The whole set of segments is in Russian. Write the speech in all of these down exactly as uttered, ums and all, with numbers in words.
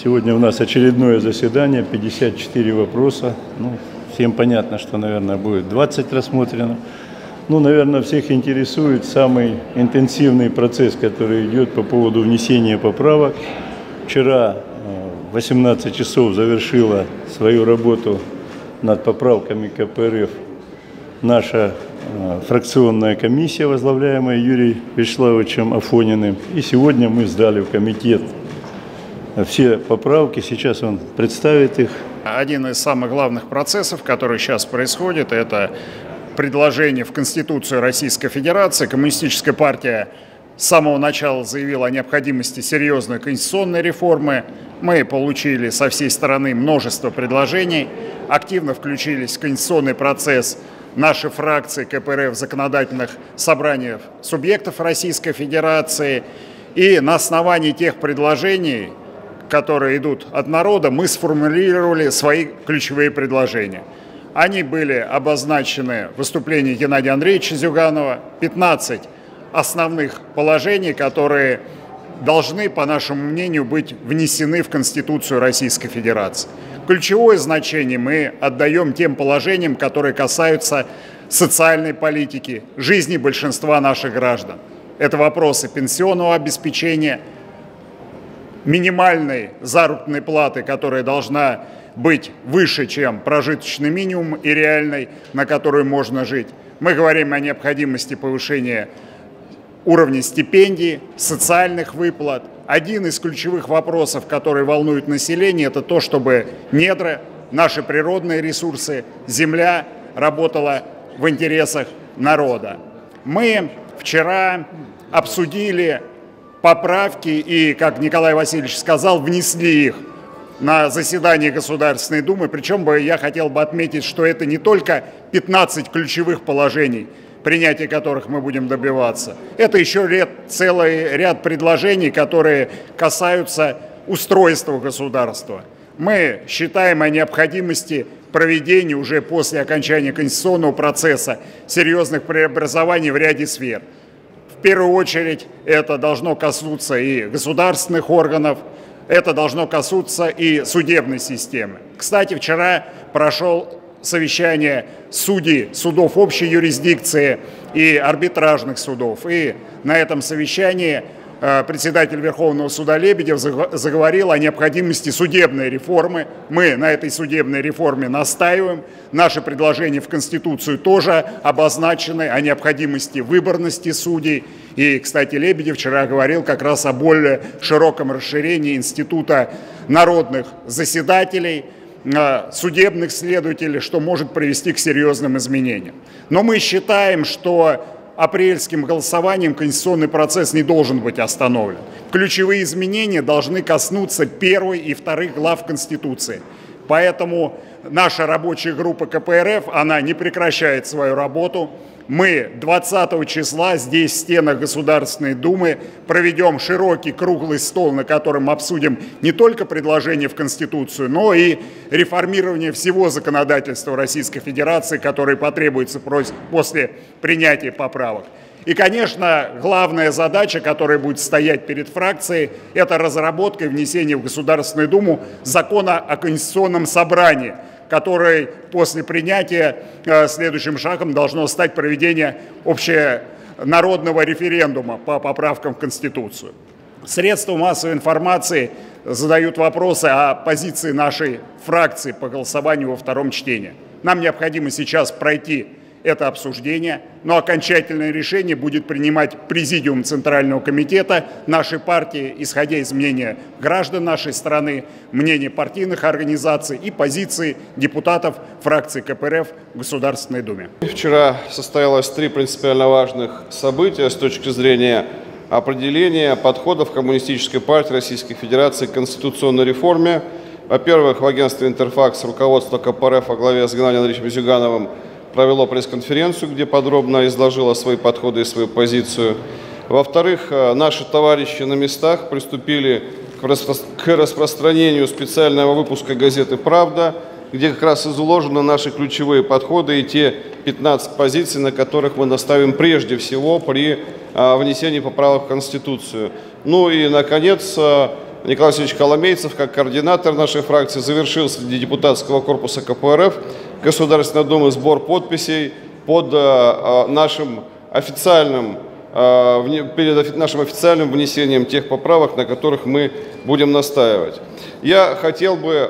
Сегодня у нас очередное заседание, пятьдесят четыре вопроса. Ну, всем понятно, что, наверное, будет двадцать рассмотрено. Ну, наверное, всех интересует самый интенсивный процесс, который идет по поводу внесения поправок. Вчера в восемнадцать часов завершила свою работу над поправками ка пэ эр эф наша фракционная комиссия, возглавляемая Юрием Вячеславовичем Афониным. И сегодня мы сдали в комитет все поправки. Сейчас он представит их. Один из самых главных процессов, который сейчас происходит, это предложение в Конституцию Российской Федерации. Коммунистическая партия с самого начала заявила о необходимости серьезной конституционной реформы. Мы получили со всей стороны множество предложений, активно включились в конституционный процесс нашей фракции ка пэ эр эф в законодательных собраниях субъектов Российской Федерации. И на основании тех предложений, которые идут от народа, мы сформулировали свои ключевые предложения. Они были обозначены в выступлении Геннадия Андреевича Зюганова. пятнадцать основных положений, которые должны, по нашему мнению, быть внесены в Конституцию Российской Федерации. Ключевое значение мы отдаем тем положениям, которые касаются социальной политики, жизни большинства наших граждан. Это вопросы пенсионного обеспечения, минимальной заработной платы, которая должна быть выше, чем прожиточный минимум и реальной, на которую можно жить. Мы говорим о необходимости повышения уровня стипендий, социальных выплат. Один из ключевых вопросов, который волнует население, это то, чтобы недра, наши природные ресурсы, земля работала в интересах народа. Мы вчера обсудили поправки и, как Николай Васильевич сказал, внесли их на заседание Государственной Думы. Причем бы я хотел бы отметить, что это не только пятнадцать ключевых положений, принятия которых мы будем добиваться. Это еще ряд, целый ряд предложений, которые касаются устройства государства. Мы считаем о необходимости проведения уже после окончания конституционного процесса серьезных преобразований в ряде сфер. В первую очередь это должно коснуться и государственных органов, это должно коснуться и судебной системы. Кстати, вчера прошел совещание судей судов общей юрисдикции и арбитражных судов. И на этом совещании председатель Верховного суда Лебедев заговорил о необходимости судебной реформы. Мы на этой судебной реформе настаиваем. Наши предложения в Конституцию тоже обозначены о необходимости выборности судей. И, кстати, Лебедев вчера говорил как раз о более широком расширении института народных заседателей, судебных следователей, что может привести к серьезным изменениям. Но мы считаем, что апрельским голосованием конституционный процесс не должен быть остановлен. Ключевые изменения должны коснуться первой и вторых глав Конституции. Поэтому наша рабочая группа ка пэ эр эф, она не прекращает свою работу. Мы двадцатого числа здесь, в стенах Государственной Думы, проведем широкий круглый стол, на котором обсудим не только предложения в Конституцию, но и реформирование всего законодательства Российской Федерации, которое потребуется после принятия поправок. И, конечно, главная задача, которая будет стоять перед фракцией, это разработка и внесение в Государственную Думу закона о Конституционном собрании, который после принятия э, следующим шагом должно стать проведение общенародного референдума по поправкам в Конституцию. Средства массовой информации задают вопросы о позиции нашей фракции по голосованию во втором чтении. Нам необходимо сейчас пройти это обсуждение, но окончательное решение будет принимать Президиум Центрального комитета нашей партии, исходя из мнения граждан нашей страны, мнения партийных организаций и позиции депутатов фракции ка пэ эр эф в Государственной Думе. Вчера состоялось три принципиально важных события с точки зрения определения подходов Коммунистической партии Российской Федерации к конституционной реформе. Во-первых, в агентстве «Интерфакс» руководство ка пэ эр эф во главе с Геннадием Андреевичем Зюгановым провело пресс-конференцию, где подробно изложило свои подходы и свою позицию. Во-вторых, наши товарищи на местах приступили к распространению специального выпуска газеты «Правда», где как раз изложены наши ключевые подходы и те пятнадцать позиций, на которых мы наставим прежде всего при внесении поправок в Конституцию. Ну и, наконец, Николай Васильевич Коломейцев, как координатор нашей фракции, завершил среди депутатского корпуса ка пэ эр эф Государственной Думы сбор подписей под нашим официальным, перед нашим официальным внесением тех поправок, на которых мы будем настаивать. Я хотел бы,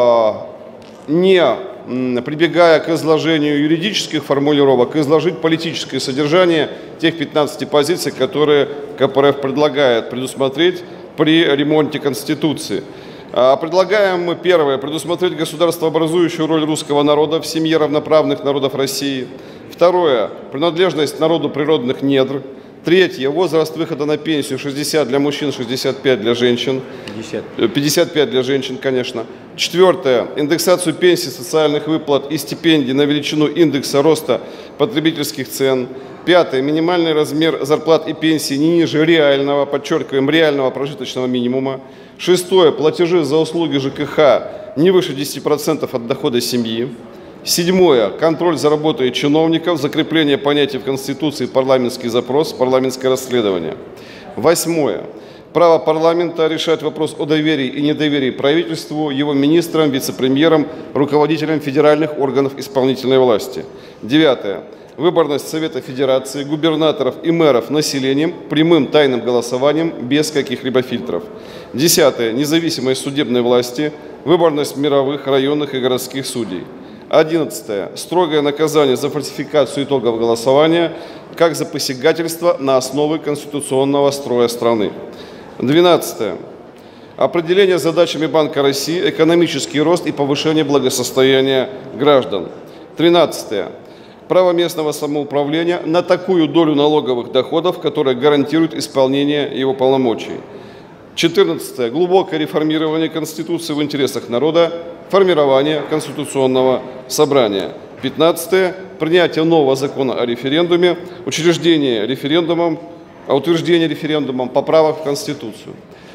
не прибегая к изложению юридических формулировок, изложить политическое содержание тех пятнадцати позиций, которые ка пэ эр эф предлагает предусмотреть при ремонте Конституции. Предлагаем мы, первое, предусмотреть государствообразующую роль русского народа в семье равноправных народов России. Второе, принадлежность народу природных недр. Третье, возраст выхода на пенсию шестьдесят для мужчин, шестьдесят пять для женщин. пятьдесят. пятьдесят пять для женщин, конечно. Четвертое, индексацию пенсий, социальных выплат и стипендий на величину индекса роста потребительских цен. Пятое, минимальный размер зарплат и пенсий не ниже реального, подчеркиваем, реального прожиточного минимума. Шестое, платежи за услуги жэ ка ха не выше десяти процентов от дохода семьи. Седьмое, контроль за работой чиновников, закрепление понятий в Конституции, парламентский запрос, парламентское расследование. Восьмое, право парламента решать вопрос о доверии и недоверии правительству, его министрам, вице-премьерам, руководителям федеральных органов исполнительной власти. Девятое, выборность Совета Федерации, губернаторов и мэров населением прямым тайным голосованием без каких-либо фильтров. Десятое, независимость судебной власти, выборность мировых, районных и городских судей. Одиннадцатое, строгое наказание за фальсификацию итогов голосования, как за посягательство на основы конституционного строя страны. Двенадцатое, определение задачами Банка России, экономический рост и повышение благосостояния граждан. Тринадцатое, право местного самоуправления на такую долю налоговых доходов, которая гарантирует исполнение его полномочий. четырнадцатое. Глубокое реформирование Конституции в интересах народа, формирование Конституционного собрания. пятнадцатое. Принятие нового закона о референдуме, учреждение референдумом, утверждение референдумом поправок в Конституцию.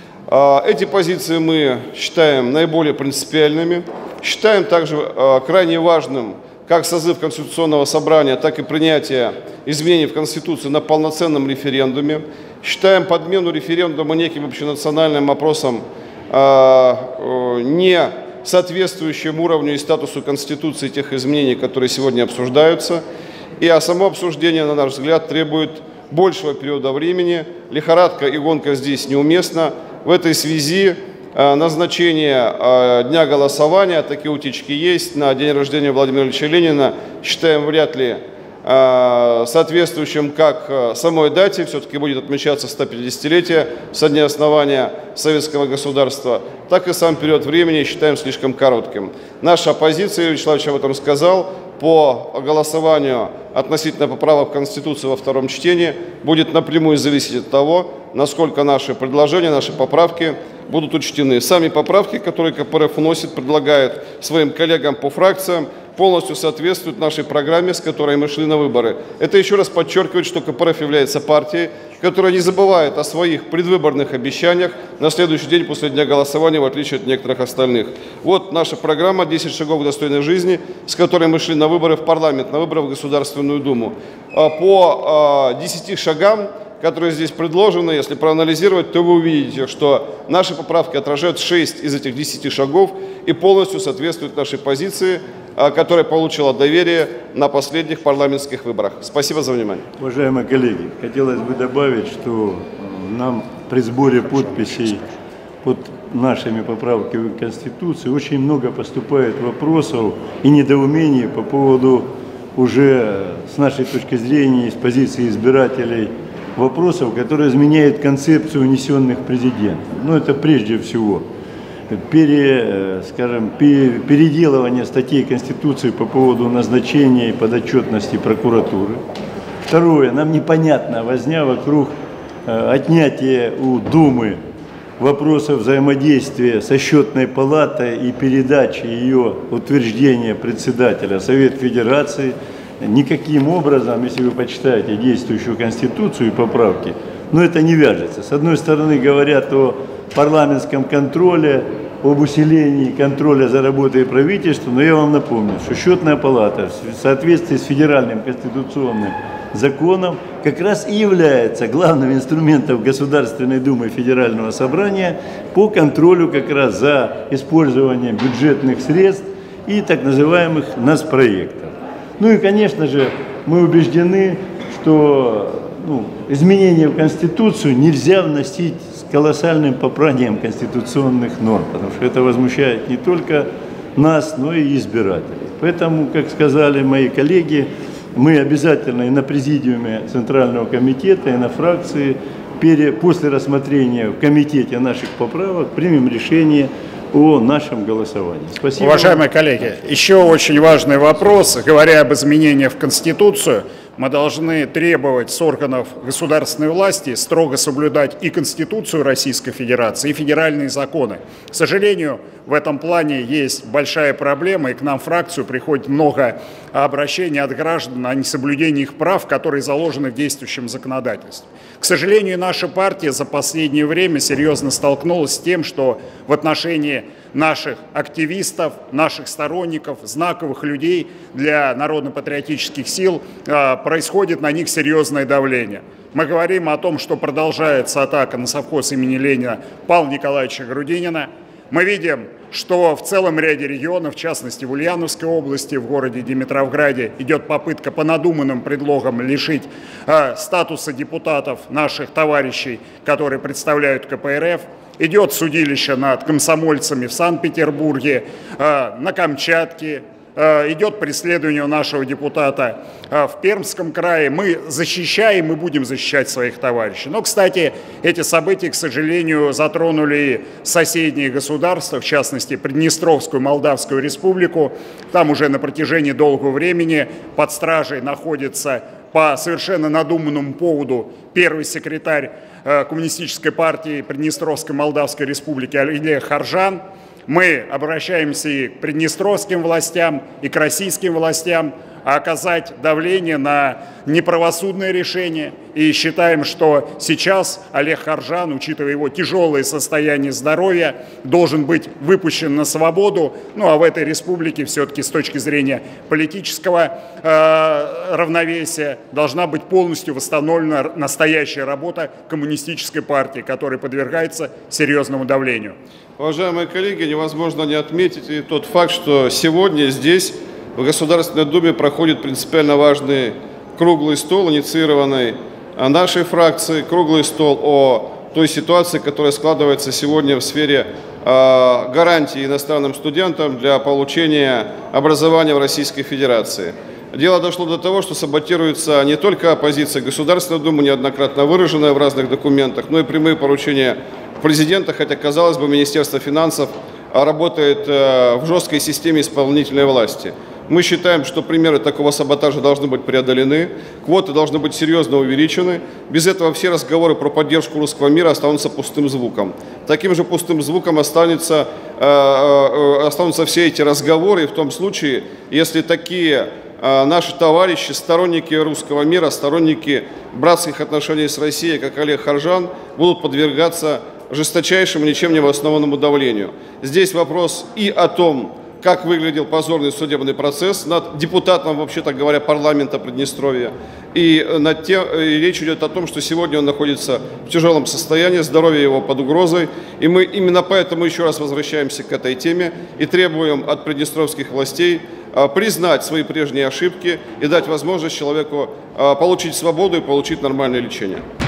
Эти позиции мы считаем наиболее принципиальными, считаем также крайне важным как созыв Конституционного собрания, так и принятие изменений в Конституции на полноценном референдуме. Считаем подмену референдума неким общенациональным опросом, не соответствующим уровню и статусу Конституции тех изменений, которые сегодня обсуждаются. И а само обсуждение, на наш взгляд, требует большего периода времени. Лихорадка и гонка здесь неуместна. В этой связи назначение дня голосования, такие утечки есть, на день рождения Владимира Ильича Ленина, считаем вряд ли соответствующим как самой дате, все-таки будет отмечаться сто пятидесятилетие со дня основания советского государства, так и сам период времени считаем слишком коротким. Наша оппозиция, Юрий Вячеславович об этом сказал, по голосованию относительно поправок в Конституцию во втором чтении будет напрямую зависеть от того, насколько наши предложения, наши поправки будут учтены. Сами поправки, которые ка пэ эр эф вносит, предлагает своим коллегам по фракциям, полностью соответствуют нашей программе, с которой мы шли на выборы. Это еще раз подчеркивает, что ка пэ эр эф является партией, которая не забывает о своих предвыборных обещаниях на следующий день после дня голосования, в отличие от некоторых остальных. Вот наша программа «десять шагов к достойной жизни», с которой мы шли на выборы в парламент, на выборы в Государственную Думу. По десяти шагам, которые здесь предложены, если проанализировать, то вы увидите, что наши поправки отражают шесть из этих десяти шагов и полностью соответствуют нашей позиции, которая получила доверие на последних парламентских выборах. Спасибо за внимание. Уважаемые коллеги, хотелось бы добавить, что нам при сборе подписей под нашими поправками в Конституции очень много поступает вопросов и недоумений по поводу уже, с нашей точки зрения, с позиции избирателей, вопросов, которые изменяют концепцию унесенных президентом. Ну, это прежде всего пере, скажем, переделывание статей Конституции по поводу назначения и подотчетности прокуратуры. Второе, нам непонятна возня вокруг отнятия у Думы вопросов взаимодействия со счетной палатой и передачи ее утверждения председателя Совет Федерации. Никаким образом, если вы почитаете действующую Конституцию и поправки, но это не вяжется. С одной стороны говорят о парламентском контроле, об усилении контроля за работой правительства, но я вам напомню, что счетная палата в соответствии с федеральным конституционным законом как раз и является главным инструментом Государственной Думы Федерального Собрания по контролю как раз за использованием бюджетных средств и так называемых нацпроектов. Ну и, конечно же, мы убеждены, что ну, изменения в Конституцию нельзя вносить с колоссальным попранием конституционных норм, потому что это возмущает не только нас, но и избирателей. Поэтому, как сказали мои коллеги, мы обязательно и на президиуме Центрального комитета, и на фракции после рассмотрения в комитете наших поправок примем решение о нашем голосовании. Спасибо. Уважаемые коллеги, еще очень важный вопрос. Говоря об изменениях в Конституцию, мы должны требовать с органов государственной власти строго соблюдать и Конституцию Российской Федерации, и федеральные законы. К сожалению, в этом плане есть большая проблема, и к нам в фракцию приходит много обращений от граждан о несоблюдении их прав, которые заложены в действующем законодательстве. К сожалению, наша партия за последнее время серьезно столкнулась с тем, что в отношении наших активистов, наших сторонников, знаковых людей для народно-патриотических сил происходит на них серьезное давление. Мы говорим о том, что продолжается атака на совхоз имени Ленина Павла Николаевича Грудинина. Мы видим, что в целом ряде регионов, в частности в Ульяновской области, в городе Димитровграде, идет попытка по надуманным предлогам лишить э, статуса депутатов наших товарищей, которые представляют ка пэ эр эф. Идет судилище над комсомольцами в Санкт-Петербурге, э, на Камчатке. Идет преследование нашего депутата в Пермском крае. Мы защищаем и будем защищать своих товарищей. Но, кстати, эти события, к сожалению, затронули соседние государства, в частности, Приднестровскую Молдавскую республику. Там уже на протяжении долгого времени под стражей находится по совершенно надуманному поводу первый секретарь Коммунистической партии Приднестровской Молдавской республики Олег Харжан. Мы обращаемся и к приднестровским властям, и к российским властям оказать давление на неправосудное решение. И считаем, что сейчас Олег Харжан, учитывая его тяжелое состояние здоровья, должен быть выпущен на свободу. Ну а в этой республике все-таки с точки зрения политического э, равновесия должна быть полностью восстановлена настоящая работа коммунистической партии, которая подвергается серьезному давлению. Уважаемые коллеги, невозможно не отметить и тот факт, что сегодня здесь, в Государственной Думе, проходит принципиально важный круглый стол, инициированный нашей фракцией, круглый стол о той ситуации, которая складывается сегодня в сфере э, гарантии иностранным студентам для получения образования в Российской Федерации. Дело дошло до того, что саботируется не только позиция Государственной Думы, неоднократно выраженная в разных документах, но и прямые поручения президента, хотя, казалось бы, Министерство финансов работает в жесткой системе исполнительной власти. Мы считаем, что примеры такого саботажа должны быть преодолены, квоты должны быть серьезно увеличены. Без этого все разговоры про поддержку русского мира останутся пустым звуком. Таким же пустым звуком останется, останутся все эти разговоры, в том случае, если такие наши товарищи, сторонники русского мира, сторонники братских отношений с Россией, как Олег Харжан, будут подвергаться жесточайшему, ничем не обоснованному давлению. Здесь вопрос и о том, как выглядел позорный судебный процесс над депутатом, вообще-то говоря, парламента Приднестровья. И, над тем, и речь идет о том, что сегодня он находится в тяжелом состоянии, здоровье его под угрозой. И мы именно поэтому еще раз возвращаемся к этой теме и требуем от приднестровских властей признать свои прежние ошибки и дать возможность человеку получить свободу и получить нормальное лечение.